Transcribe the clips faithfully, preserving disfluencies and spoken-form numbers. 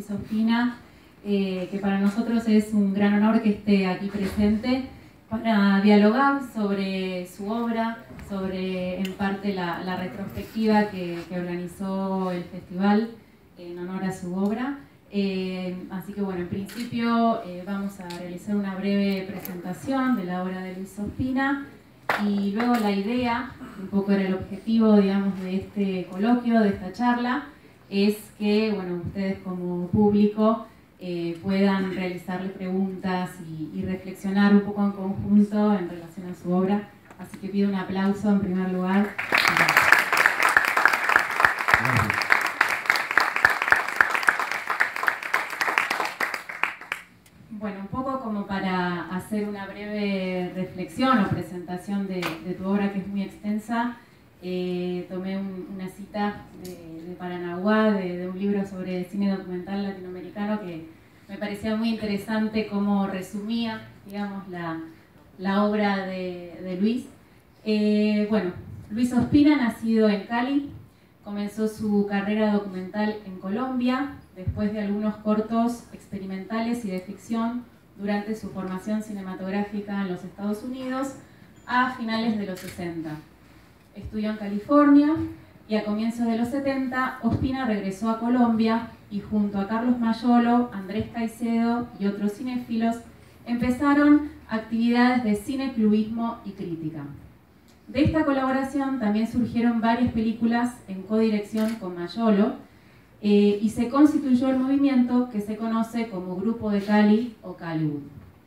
Luis Ospina, eh, que para nosotros es un gran honor que esté aquí presente para dialogar sobre su obra, sobre en parte la, la retrospectiva que, que organizó el festival en honor a su obra. Eh, así que bueno, en principio eh, vamos a realizar una breve presentación de la obra de Luis Ospina y luego la idea, un poco era el objetivo, digamos, de este coloquio, de esta charla, es que, bueno, ustedes como público eh, puedan realizarle preguntas y, y reflexionar un poco en conjunto en relación a su obra. Así que pido un aplauso en primer lugar. Bueno, un poco como para hacer una breve reflexión o presentación de, de tu obra, que es muy extensa, eh, tomé un, una cita de, de Paranaguá, de, de un libro sobre cine documental latinoamericano que me parecía muy interesante cómo resumía, digamos, la, la obra de, de Luis. Eh, bueno, Luis Ospina, nacido en Cali, comenzó su carrera documental en Colombia, después de algunos cortos experimentales y de ficción durante su formación cinematográfica en los Estados Unidos a finales de los sesenta. Estudió en California y a comienzos de los setenta Ospina regresó a Colombia y junto a Carlos Mayolo, Andrés Caicedo y otros cinéfilos empezaron actividades de cineclubismo y crítica. De esta colaboración también surgieron varias películas en codirección con Mayolo, Eh, y se constituyó el movimiento que se conoce como Grupo de Cali o Caliwood.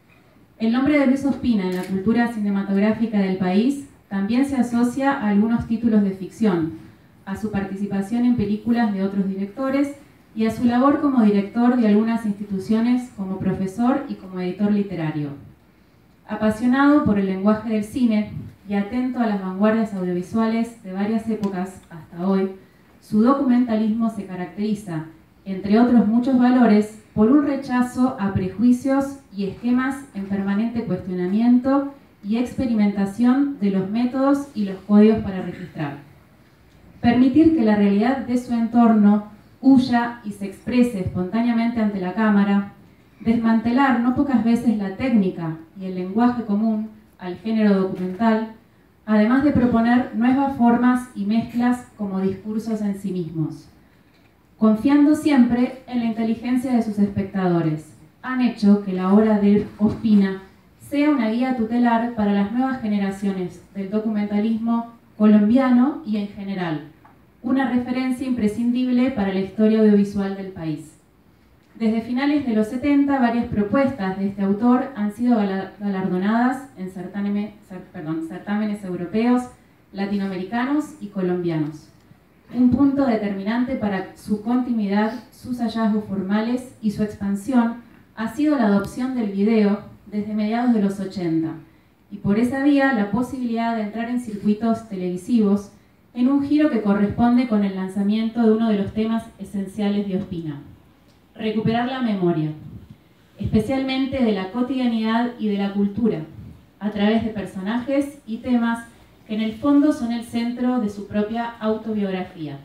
El nombre de Luis Ospina en la cultura cinematográfica del país también se asocia a algunos títulos de ficción, a su participación en películas de otros directores y a su labor como director de algunas instituciones como profesor y como editor literario. Apasionado por el lenguaje del cine y atento a las vanguardias audiovisuales de varias épocas hasta hoy, su documentalismo se caracteriza, entre otros muchos valores, por un rechazo a prejuicios y esquemas en permanente cuestionamiento y experimentación de los métodos y los códigos para registrar. Permitir que la realidad de su entorno huya y se exprese espontáneamente ante la cámara, desmantelar no pocas veces la técnica y el lenguaje común al género documental, además de proponer nuevas formas y mezclas como discursos en sí mismos. Confiando siempre en la inteligencia de sus espectadores, han hecho que la obra de Ospina sea una guía tutelar para las nuevas generaciones del documentalismo colombiano y en general, una referencia imprescindible para la historia audiovisual del país. Desde finales de los setenta, varias propuestas de este autor han sido galardonadas en certámenes, perdón, certámenes europeos, latinoamericanos y colombianos. Un punto determinante para su continuidad, sus hallazgos formales y su expansión ha sido la adopción del video desde mediados de los ochenta, y por esa vía la posibilidad de entrar en circuitos televisivos en un giro que corresponde con el lanzamiento de uno de los temas esenciales de Ospina: recuperar la memoria, especialmente de la cotidianidad y de la cultura, a través de personajes y temas que en el fondo son el centro de su propia autobiografía.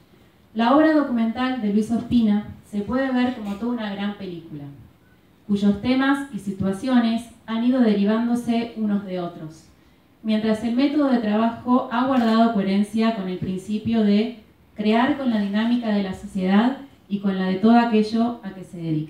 La obra documental de Luis Ospina se puede ver como toda una gran película, cuyos temas y situaciones han ido derivándose unos de otros, mientras el método de trabajo ha guardado coherencia con el principio de crear con la dinámica de la sociedad y con la de todo aquello a que se dedique.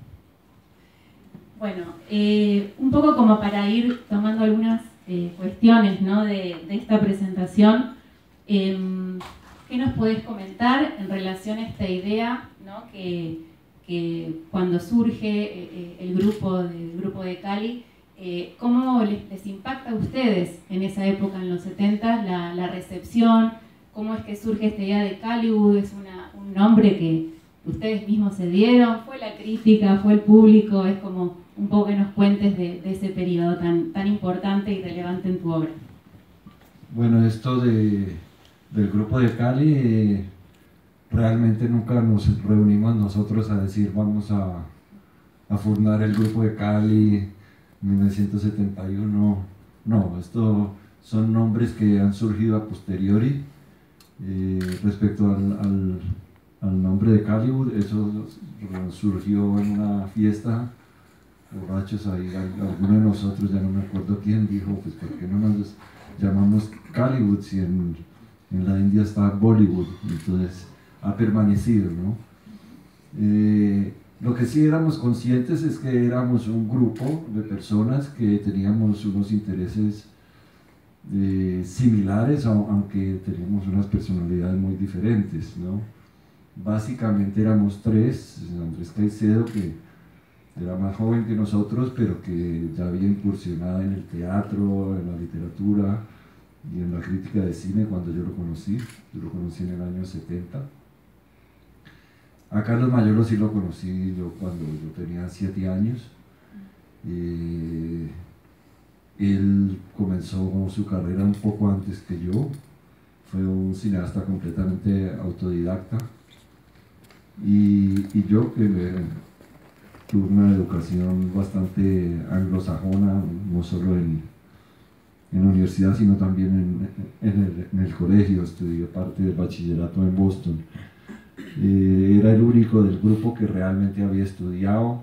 Bueno, eh, un poco como para ir tomando algunas eh, cuestiones, ¿no?, de, de esta presentación, eh, ¿qué nos podés comentar en relación a esta idea, ¿no?, que, que cuando surge eh, el, grupo de, el grupo de Cali, eh, cómo les, les impacta a ustedes en esa época, en los setenta, la, la recepción? ¿Cómo es que surge esta idea de Caliwood? ¿Es una, un nombre que ustedes mismos se dieron? ¿Fue la crítica? ¿Fue el público? Es como un poco que nos cuentes de, de ese periodo tan, tan importante y relevante en tu obra. Bueno, esto de, del grupo de Cali, eh, realmente nunca nos reunimos nosotros a decir vamos a, a fundar el grupo de Cali en mil novecientos setenta y uno. No, esto son nombres que han surgido a posteriori eh, respecto al, al al nombre de Caliwood. Eso surgió en una fiesta, borrachos ahí, alguno de nosotros, ya no me acuerdo quién, dijo, pues ¿por qué no nos llamamos Caliwood si en, en la India está Bollywood? Entonces ha permanecido, ¿no? Eh, lo que sí éramos conscientes es que éramos un grupo de personas que teníamos unos intereses eh, similares, aunque teníamos unas personalidades muy diferentes, ¿no? Básicamente éramos tres: Andrés Caicedo, que era más joven que nosotros, pero que ya había incursionado en el teatro, en la literatura y en la crítica de cine cuando yo lo conocí. Yo lo conocí en el año setenta. A Carlos Mayolo sí lo conocí yo cuando yo tenía siete años. Eh, él comenzó su carrera un poco antes que yo. Fue un cineasta completamente autodidacta. Y, y yo, que me, tuve una educación bastante anglosajona, no solo en, en la universidad, sino también en, en, el, en el colegio. Estudié parte del bachillerato en Boston. Eh, era el único del grupo que realmente había estudiado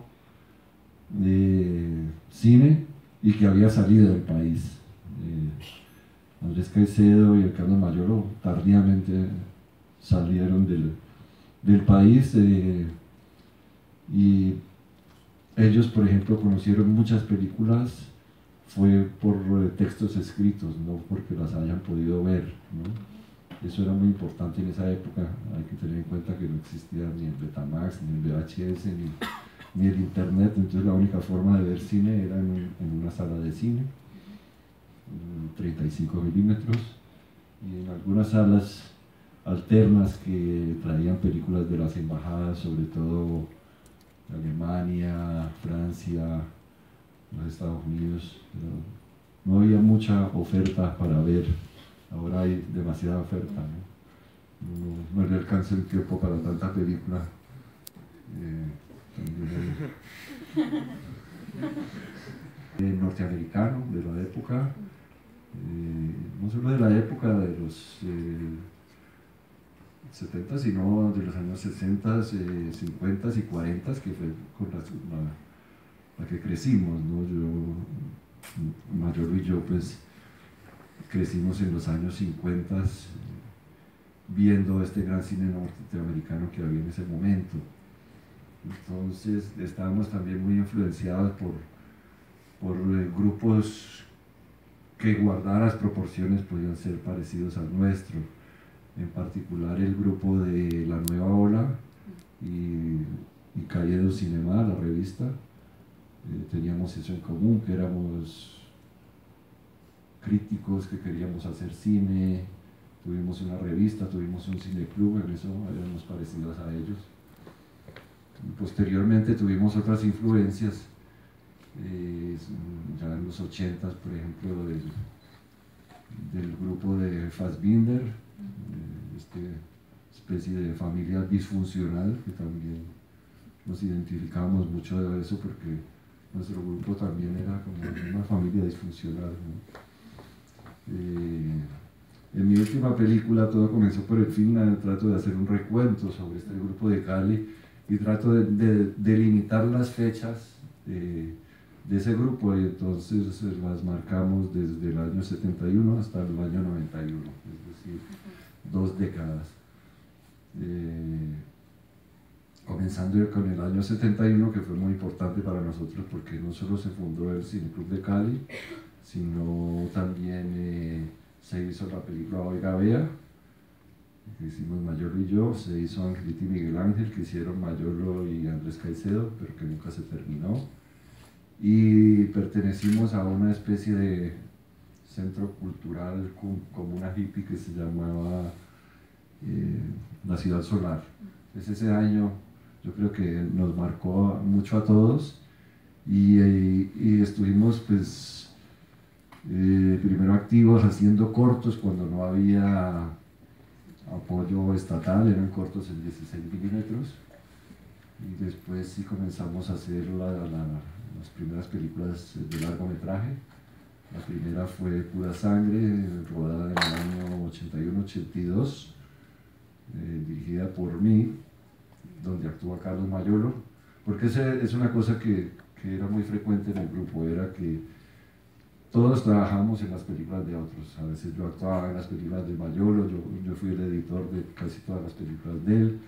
eh, cine y que había salido del país. Eh, Andrés Caicedo y el Carlos Mayolo tardíamente salieron del, del país, eh, y ellos, por ejemplo, conocieron muchas películas fue por eh, textos escritos, no porque las hayan podido ver, ¿no? Eso era muy importante en esa época. Hay que tener en cuenta que no existía ni el Betamax, ni el V H S, ni, ni el internet. Entonces la única forma de ver cine era en, un, en una sala de cine, treinta y cinco milímetros, y en algunas salas alternas que traían películas de las embajadas, sobre todo de Alemania, Francia, los Estados Unidos. No había mucha oferta para ver. Ahora hay demasiada oferta, ¿no? No, no le alcanza el tiempo para tanta película. Eh, eh, norteamericano de la época, eh, no solo de la época de los eh, setenta, sino de los años sesenta, eh, cincuenta y cuarenta, que fue con la, la, la que crecimos, ¿no? Yo, Mayolo y yo, pues, crecimos en los años cincuenta viendo este gran cine norteamericano que había en ese momento. Entonces estábamos también muy influenciados por, por eh, grupos que guardadas las proporciones podían ser parecidos al nuestro, en particular el grupo de La Nueva Ola y, y Calle del Cinema, la revista. Eh, teníamos eso en común, que éramos críticos que queríamos hacer cine, tuvimos una revista, tuvimos un cineclub, en eso éramos parecidos a ellos. Y posteriormente tuvimos otras influencias, eh, ya en los ochentas, por ejemplo, del, del grupo de Fassbinder, eh, este especie de familia disfuncional, que también nos identificamos mucho de eso porque nuestro grupo también era como una familia disfuncional, ¿no? Eh, en mi última película, Todo comenzó por el fin, trato de hacer un recuento sobre este grupo de Cali y trato de, de, de limitar las fechas de, de ese grupo, y entonces las marcamos desde el año setenta y uno hasta el año noventa y uno, es decir, dos décadas. Eh, comenzando con el año setenta y uno, que fue muy importante para nosotros porque no solo se fundó el Cineclub de Cali, sino también eh, se hizo la película Oiga Vea, que hicimos Mayolo y yo, se hizo Angelita y Miguel Ángel, que hicieron Mayolo y Andrés Caicedo, pero que nunca se terminó, y pertenecimos a una especie de centro cultural, comuna hippie que se llamaba eh, La Ciudad Solar. Es ese año, yo creo que nos marcó mucho a todos, y, y, y estuvimos pues Eh, primero activos haciendo cortos cuando no había apoyo estatal, eran cortos en dieciséis milímetros, y después sí comenzamos a hacer la, la, las primeras películas de largometraje. La primera fue Pura Sangre, rodada en el año ochenta y uno ochenta y dos, eh, dirigida por mí, donde actúa Carlos Mayolo, porque ese, es una cosa que, que era muy frecuente en el grupo, era que todos trabajamos en las películas de otros. A veces yo actuaba en las películas de Mayolo, yo, yo fui el editor de casi todas las películas de él.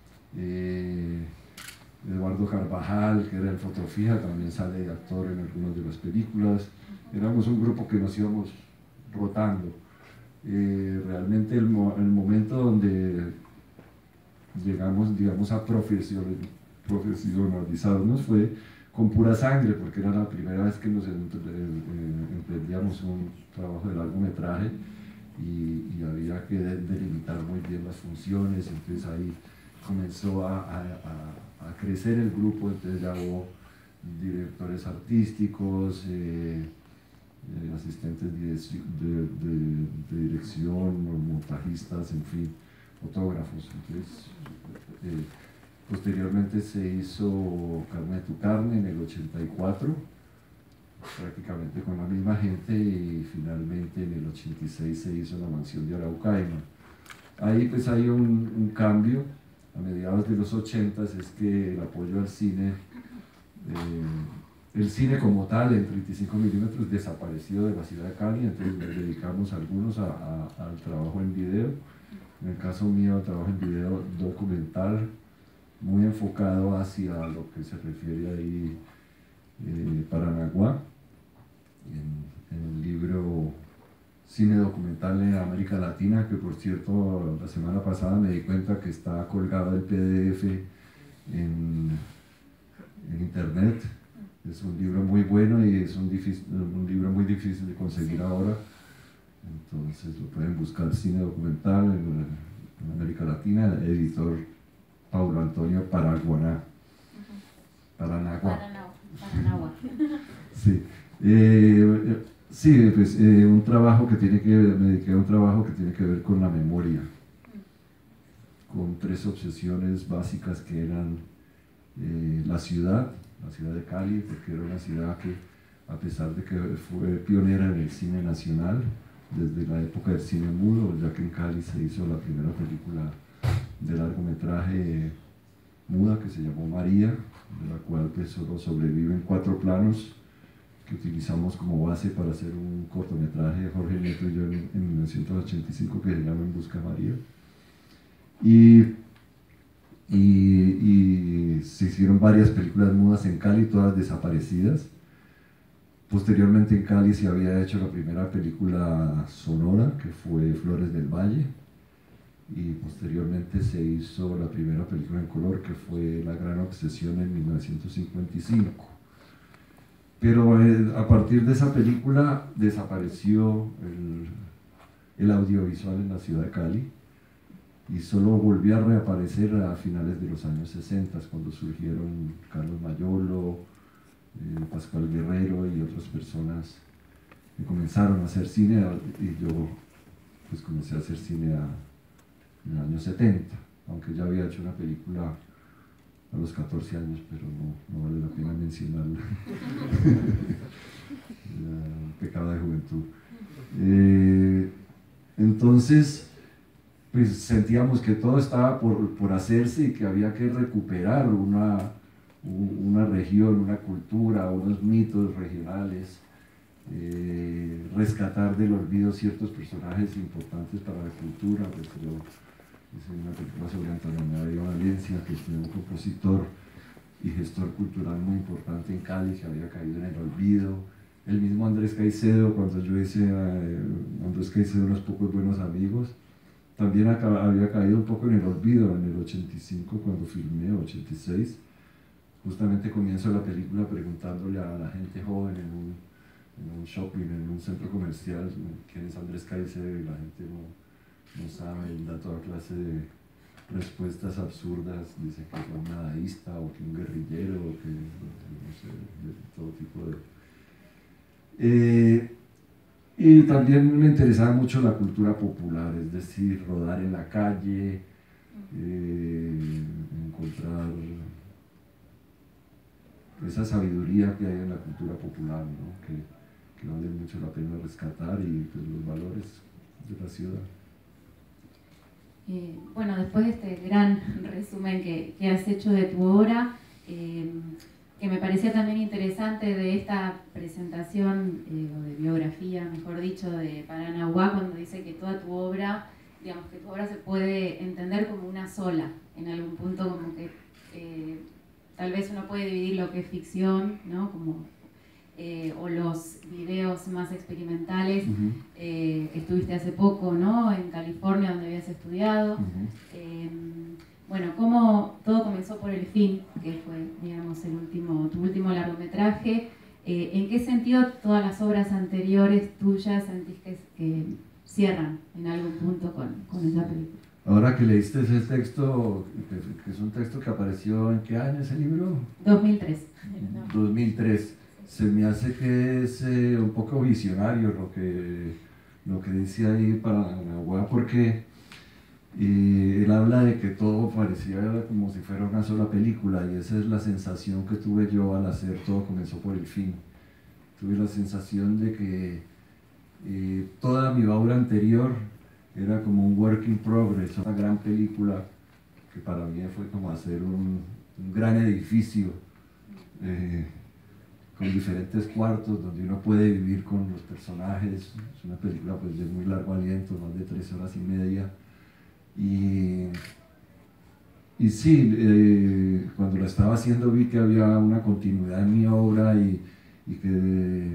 Eh, Eduardo Carvajal, que era el fotofija, también sale de actor en algunas de las películas. Éramos un grupo que nos íbamos rotando. Eh, realmente el, mo el momento donde llegamos, digamos, a profesionalizarnos fue con Pura Sangre, porque era la primera vez que nos emprendíamos un trabajo de largometraje y, y había que delimitar muy bien las funciones. Entonces ahí comenzó a, a, a, a crecer el grupo, entonces ya hubo directores artísticos, eh, eh, asistentes de, de, de, de dirección, montajistas, en fin, fotógrafos. Entonces, eh, posteriormente se hizo Carne de tu Carne en el ochenta y cuatro, prácticamente con la misma gente, y finalmente en el ochenta y seis se hizo La Mansión de Araucaima. Ahí pues hay un, un cambio. A mediados de los ochentas es que el apoyo al cine, eh, el cine como tal en treinta y cinco milímetros desapareció de la ciudad de Cali, entonces nos dedicamos algunos a, a, al trabajo en video. En el caso mío, al trabajo en video documental, muy enfocado hacia lo que se refiere ahí eh, Paranaguá, en, en el libro Cine Documental en América Latina, que por cierto la semana pasada me di cuenta que está colgado el P D F en, en internet. Es un libro muy bueno y es un, difícil, un libro muy difícil de conseguir ahora, entonces lo pueden buscar, Cine Documental en, en América Latina, el editor Paulo Antonio Paraguaná. Paranagua. Paranagua. Sí. Eh, sí, pues eh, un trabajo que tiene que me dediqué a un trabajo que tiene que ver con la memoria, con tres obsesiones básicas que eran eh, la ciudad, la ciudad de Cali, porque era una ciudad que, a pesar de que fue pionera en el cine nacional, desde la época del cine mudo, ya que en Cali se hizo la primera película de largometraje muda que se llamó María, de la cual pues solo sobreviven cuatro planos que utilizamos como base para hacer un cortometraje de Jorge Nieto y yo en, en mil novecientos ochenta y cinco que se llama En Busca de María. Y, y, y se hicieron varias películas mudas en Cali, todas desaparecidas. Posteriormente en Cali se había hecho la primera película sonora, que fue Flores del Valle, y posteriormente se hizo la primera película en color, que fue La Gran Obsesión en mil novecientos cincuenta y cinco. Pero eh, a partir de esa película desapareció el, el audiovisual en la ciudad de Cali y solo volvió a reaparecer a finales de los años sesenta, cuando surgieron Carlos Mayolo, eh, Pascual Guerrero y otras personas que comenzaron a hacer cine, y yo pues comencé a hacer cine a, en el año setenta, aunque ya había hecho una película a los catorce años, pero no, no vale la pena mencionarla. Pecado de juventud. Eh, entonces, pues sentíamos que todo estaba por, por hacerse y que había que recuperar una, una región, una cultura, unos mitos regionales, eh, rescatar del olvido ciertos personajes importantes para la cultura. Pues, pero, es una película sobre Antonio María Valencia, que fue un compositor y gestor cultural muy importante en Cali, que había caído en el olvido. El mismo Andrés Caicedo, cuando yo hice eh, Andrés Caicedo, Unos Pocos Buenos Amigos, también acaba, había caído un poco en el olvido en el ochenta y cinco, cuando filmé, ochenta y seis. Justamente comienzo la película preguntándole a la gente joven en un, en un shopping, en un centro comercial, quién es Andrés Caicedo, y la gente no no saben, da toda clase de respuestas absurdas, dice que es un nadaísta o que un guerrillero o que no sé, de todo tipo de... Eh, y también me interesaba mucho la cultura popular, es decir, rodar en la calle, eh, encontrar esa sabiduría que hay en la cultura popular, ¿no? que, que vale mucho la pena rescatar, y pues, los valores de la ciudad. Eh, bueno, después de este gran resumen que, que has hecho de tu obra, eh, que me parecía también interesante de esta presentación, eh, o de biografía, mejor dicho, de Paranaguá, cuando dice que toda tu obra, digamos, que tu obra se puede entender como una sola, en algún punto como que eh, tal vez uno puede dividir lo que es ficción, ¿no? Como, eh, o los videos más experimentales. Uh-huh. eh, estuviste hace poco, ¿no? En California, donde habías estudiado. Uh-huh. eh, Bueno, cómo todo comenzó por El Fin, que fue, digamos, el último, tu último largometraje. Eh, ¿En qué sentido todas las obras anteriores tuyas sentís que, que cierran en algún punto con, con esa película? Ahora que leíste ese texto, que, que es un texto que apareció, ¿en qué año ese libro? dos mil tres. dos mil tres. Se me hace que es eh, un poco visionario lo que, lo que dice ahí Paranaguá, porque y él habla de que todo parecía como si fuera una sola película, y esa es la sensación que tuve yo al hacer Todo comenzó por El Fin. Tuve la sensación de que eh, toda mi obra anterior era como un work in progress, una gran película que para mí fue como hacer un, un gran edificio eh, con diferentes cuartos donde uno puede vivir con los personajes. Es una película pues de muy largo aliento, más de tres horas y media. Y, y sí, eh, cuando la estaba haciendo vi que había una continuidad en mi obra y, y que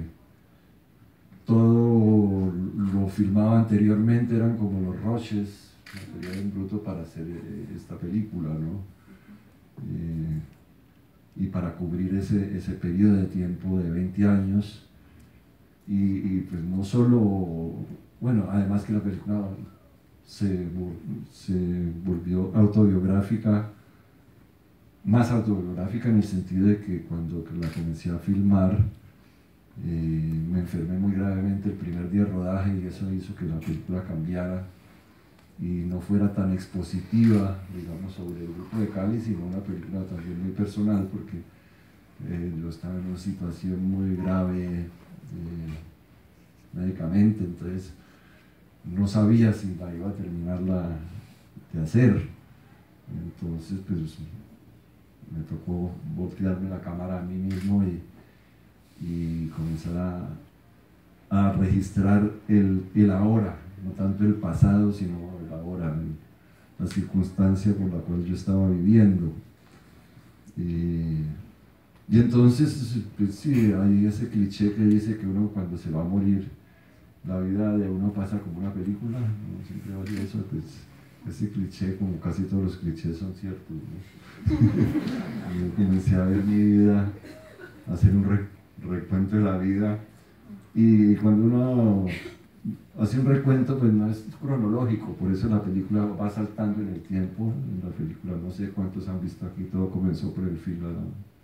todo lo filmaba anteriormente eran como los rushes, material en bruto para hacer esta película, ¿no? Eh, y para cubrir ese, ese periodo de tiempo de veinte años. Y, y pues no solo, bueno, además que la película Se, se volvió autobiográfica, más autobiográfica en el sentido de que cuando la comencé a filmar eh, me enfermé muy gravemente el primer día de rodaje, y eso hizo que la película cambiara y no fuera tan expositiva, digamos, sobre el grupo de Cali, sino una película también muy personal, porque eh, yo estaba en una situación muy grave eh, médicamente, entonces no sabía si la iba a terminar la, de hacer. Entonces pues me tocó voltearme la cámara a mí mismo y, y comenzar a, a registrar el, el ahora, no tanto el pasado sino el ahora, la circunstancia por la cual yo estaba viviendo. Y, y entonces pues sí, hay ese cliché que dice que uno cuando se va a morir, la vida de uno pasa como una película, ¿no? Siempre oye eso, pues ese cliché, como casi todos los clichés son ciertos, ¿no? Yo comencé a ver mi vida, a hacer un re recuento de la vida, y cuando uno hace un recuento pues no es cronológico, por eso la película va saltando en el tiempo. En la película, no sé cuántos han visto aquí, Todo comenzó por El Fin, ¿no?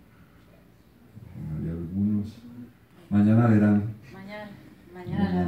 Hay algunos, mañana verán. Mañana.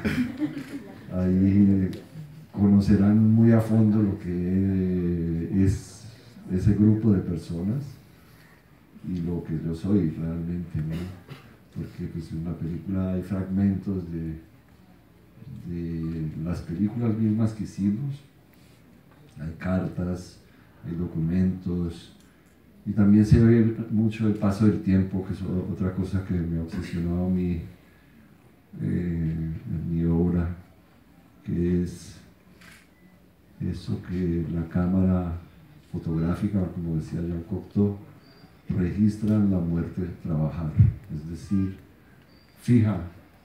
Ahí conocerán muy a fondo lo que es ese grupo de personas y lo que yo soy realmente, ¿no? Porque pues en la película hay fragmentos de, de las películas mismas que hicimos, hay cartas, hay documentos, y también se ve mucho el paso del tiempo, que es otra cosa que me obsesionó a mí Eh, en mi obra, que es eso que la cámara fotográfica, como decía Jean Cocteau, registra la muerte trabajar, es decir, fija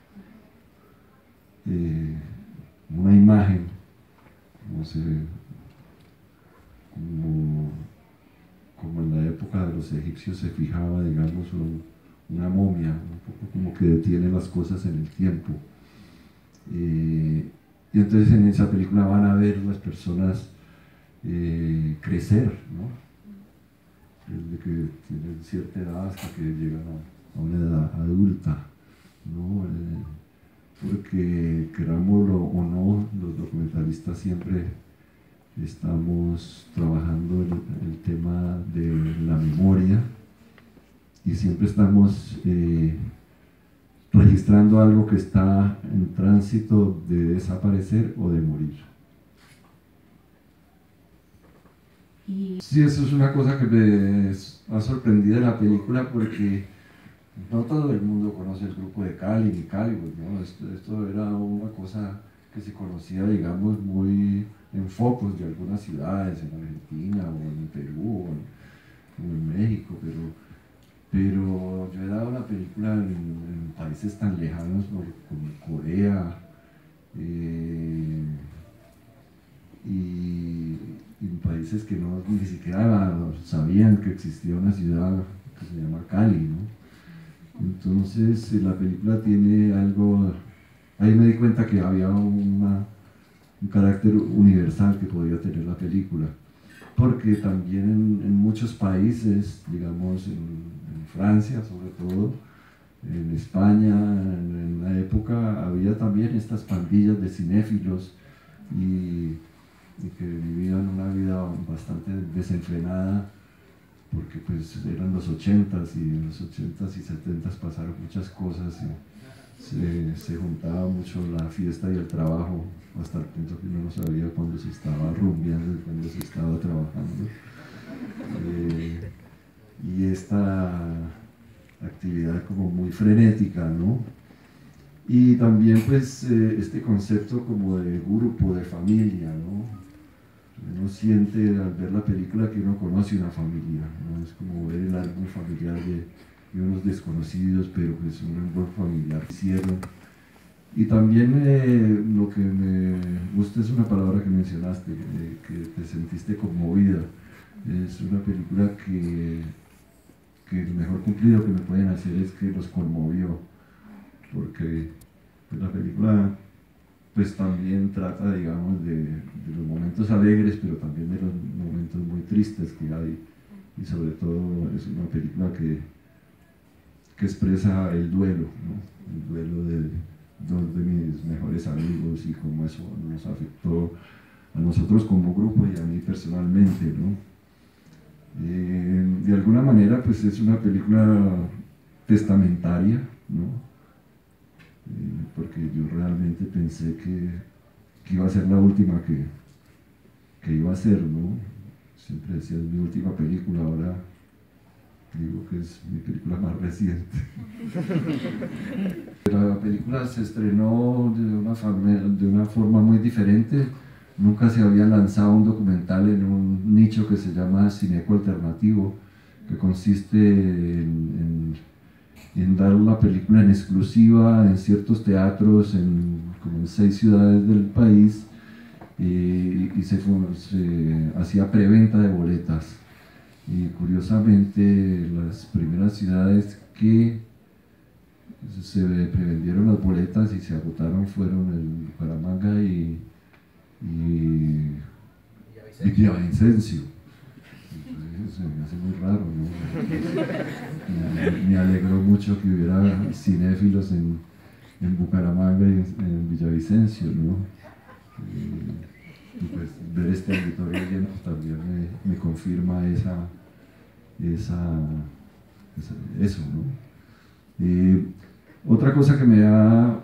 eh, una imagen, no sé, como, como en la época de los egipcios se fijaba, digamos, un, una momia, un poco como que detiene las cosas en el tiempo. Eh, y entonces en esa película van a ver las personas eh, crecer, ¿no? Desde que tienen cierta edad hasta que llegan a, a una edad adulta, ¿no? Eh, porque querámoslo o no, los documentalistas siempre estamos trabajando el, el tema de la memoria, y siempre estamos eh, registrando algo que está en tránsito de desaparecer o de morir. Y... Sí, eso es una cosa que me ha sorprendido de la película porque no todo el mundo conoce el grupo de Cali ni Caliwood, ¿no? Esto, esto era una cosa que se conocía, digamos, muy en focos de algunas ciudades, en Argentina o en Perú o en, o en México, pero, pero yo he dado la película en, en países tan lejanos como Corea, eh, y en países que no, ni siquiera sabían que existía una ciudad que se llama Cali, ¿no? Entonces la película tiene algo, ahí me di cuenta que había una, un carácter universal que podía tener la película, porque también en, en muchos países, digamos en, en Francia sobre todo, en España, en, en la época había también estas pandillas de cinéfilos y y que vivían una vida bastante desenfrenada porque pues eran los ochentas y en los ochentas y setentas pasaron muchas cosas y se, se juntaba mucho la fiesta y el trabajo hasta el punto que uno no sabía cuándo se estaba rumbeando y cuándo se estaba trabajando, eh, y esta actividad como muy frenética, ¿no? Y también pues eh, este concepto como de grupo, de familia, ¿no? Uno siente al ver la película que uno conoce una familia, ¿no? Es como ver el álbum familiar de, de unos desconocidos, pero pues un árbol familiar que hicieron. Y también eh, lo que me gusta es una palabra que mencionaste, eh, que te sentiste conmovida. Es una película que, que el mejor cumplido que me pueden hacer es que los conmovió, porque pues, la película pues también trata, digamos, de, de los momentos alegres, pero también de los momentos muy tristes que hay, y sobre todo es una película que, que expresa el duelo, ¿no? El duelo de dos de mis mejores amigos y cómo eso nos afectó a nosotros como grupo y a mí personalmente, ¿no? Eh, de alguna manera pues es una película testamentaria, ¿no? Eh, porque yo realmente pensé que, que iba a ser la última que, que iba a ser, ¿no? Siempre decía es mi última película, ahora digo que es mi película más reciente. La película se estrenó de una, de una forma muy diferente. Nunca se había lanzado un documental en un nicho que se llama cineco alternativo, que consiste en, en, en dar la película en exclusiva en ciertos teatros, en, como en seis ciudades del país, y, y se, se hacía preventa de boletas. Y curiosamente las primeras ciudades que se prevendieron las boletas y se agotaron fueron el Bucaramanga y, y Villavicencio. Entonces se me hace muy raro, ¿no? Me, me alegró mucho que hubiera cinéfilos en, en Bucaramanga y en, en Villavicencio, ¿no? Y, y pues ver este auditorio lleno también me, me confirma esa, esa, esa, eso, ¿no? Eh, otra cosa que me ha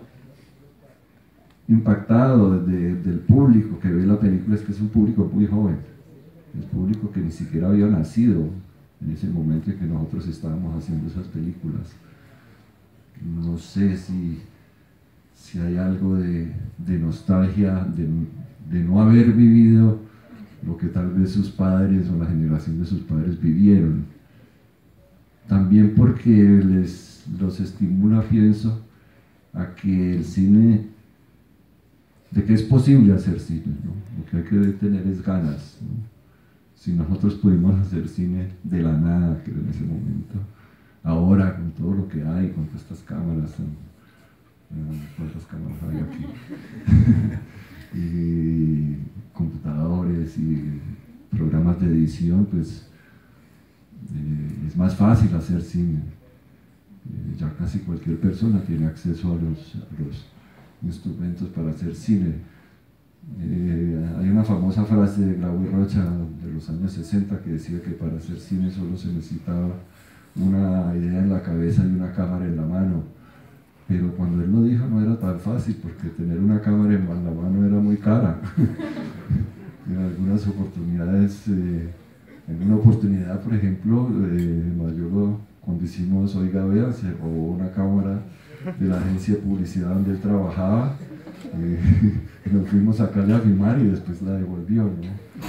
impactado de, del público que ve la película es que es un público muy joven, el público que ni siquiera había nacido en ese momento en que nosotros estábamos haciendo esas películas. No sé si, si hay algo de, de nostalgia, de, de no haber vivido lo que tal vez sus padres o la generación de sus padres vivieron. También porque les, los estimula, pienso, a que el cine, de que es posible hacer cine, ¿no? Lo que hay que tener es ganas, ¿no? Si nosotros pudimos hacer cine de la nada, que en ese momento, ahora con todo lo que hay, con todas estas cámaras, ¿cuántas cámaras hay aquí? Y computadores y programas de edición, pues eh, es más fácil hacer cine. Eh, ya casi cualquier persona tiene acceso a los, a los instrumentos para hacer cine. Eh, hay una famosa frase de Grau y Rocha de los años sesenta que decía que para hacer cine solo se necesitaba una idea en la cabeza y una cámara en la mano, pero cuando él lo dijo no era tan fácil porque tener una cámara en la mano era muy cara. En algunas oportunidades eh, En una oportunidad, por ejemplo, eh, Mayolo, cuando hicimos Oiga Vea, se robó una cámara de la agencia de publicidad donde él trabajaba, eh, nos fuimos a Cali a filmar y después la devolvió, ¿no?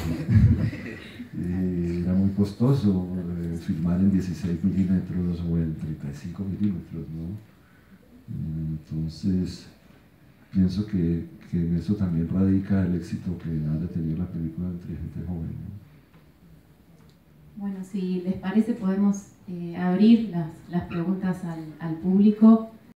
Eh, era muy costoso eh, filmar en dieciséis milímetros o en treinta y cinco milímetros, ¿no? Entonces, pienso que, que en eso también radica el éxito que haya tenido la película entre gente joven, ¿no? Bueno, si les parece podemos eh, abrir las, las preguntas al, al público.